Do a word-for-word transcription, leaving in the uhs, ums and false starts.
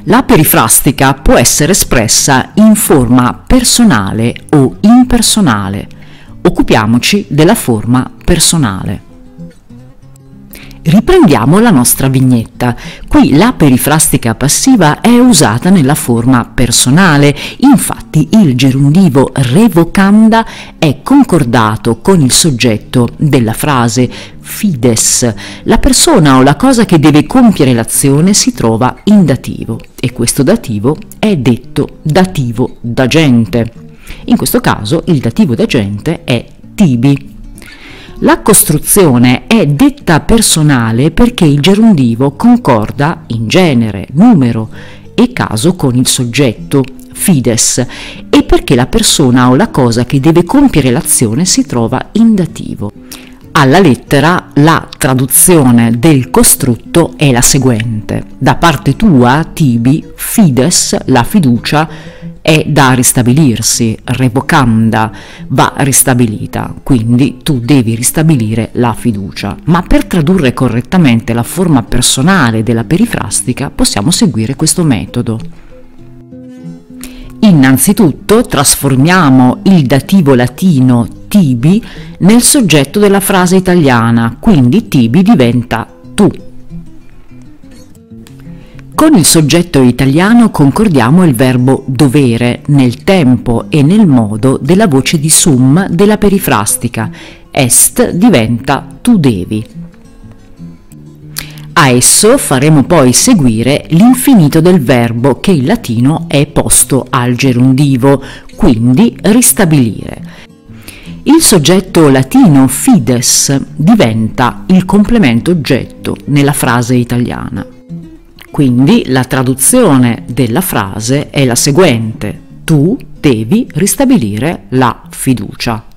La perifrastica può essere espressa in forma personale o impersonale. Occupiamoci della forma personale. Riprendiamo la nostra vignetta. Qui la perifrastica passiva è usata nella forma personale, infatti il gerundivo revocanda è concordato con il soggetto della frase fides. La persona o la cosa che deve compiere l'azione si trova in dativo e questo dativo è detto dativo d'agente. In questo caso il dativo d'agente è tibi. La costruzione è detta personale perché il gerundivo concorda in genere, numero e caso con il soggetto fides e perché la persona o la cosa che deve compiere l'azione si trova in dativo. Alla lettera la traduzione del costrutto è la seguente: da parte tua, tibi, fides, la fiducia è da ristabilirsi, revocanda, va ristabilita, quindi tu devi ristabilire la fiducia. Ma per tradurre correttamente la forma personale della perifrastica possiamo seguire questo metodo. Innanzitutto trasformiamo il dativo latino tibi nel soggetto della frase italiana, quindi tibi diventa tu. Con il soggetto italiano concordiamo il verbo dovere nel tempo e nel modo della voce di sum della perifrastica. Est diventa tu devi. A esso faremo poi seguire l'infinito del verbo che in latino è posto al gerundivo, quindi ristabilire. Il soggetto latino fides diventa il complemento oggetto nella frase italiana. Quindi la traduzione della frase è la seguente: tu devi ristabilire la fiducia.